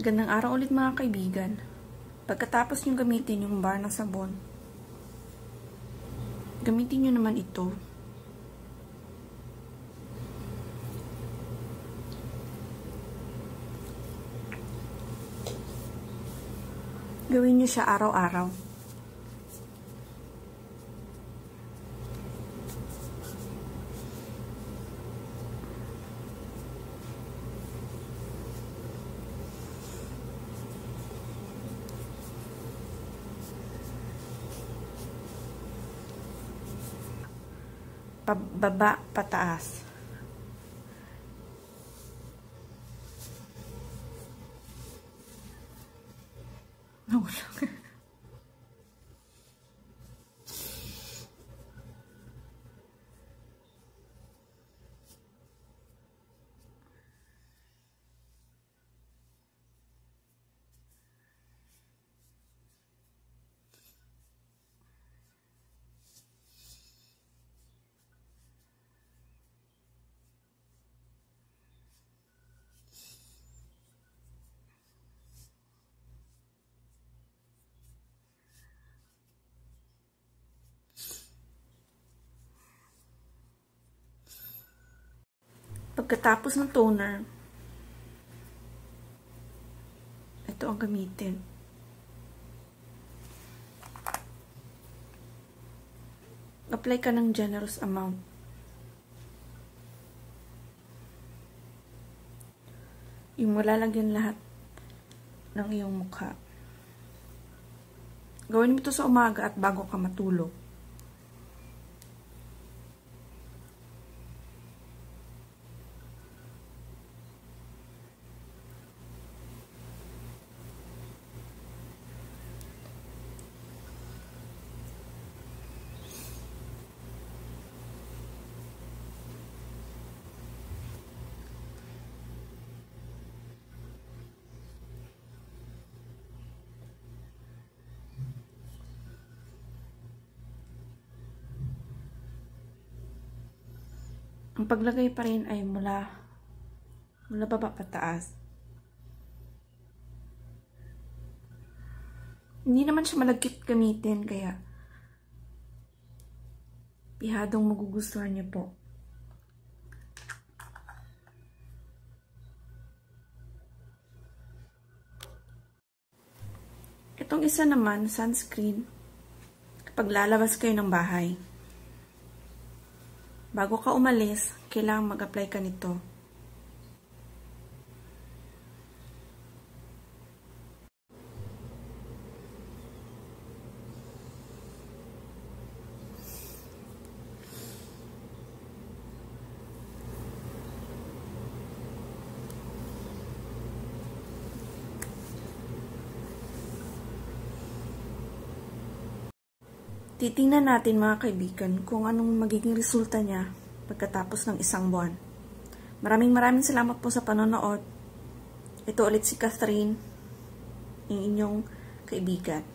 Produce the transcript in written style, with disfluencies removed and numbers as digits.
Magandang araw ulit mga kaibigan. Pagkatapos nyo gamitin yung bar na sabon, gamitin nyo naman ito. Gawin nyo siya araw-araw. Pababa, pataas. Nahulog. Pagkatapos ng toner, ito ang gamitin. Apply ka ng generous amount. Yung malalagyan lahat ng iyong mukha. Gawin mo ito sa umaga at bago ka matulog. Ang paglagay pa rin ay mula baba pataas. Hindi naman siya malagkit gamitin, kaya pihadong magugustuhan niyo po. Itong isa naman, sunscreen, kapag lalabas kayo ng bahay. Bago ka umalis, kailangan mag-apply ka nito. Titingnan natin mga kaibigan kung anong magiging resulta niya pagkatapos ng isang buwan. Maraming salamat po sa panonood. Ito ulit si Catherine, yung inyong kaibigan.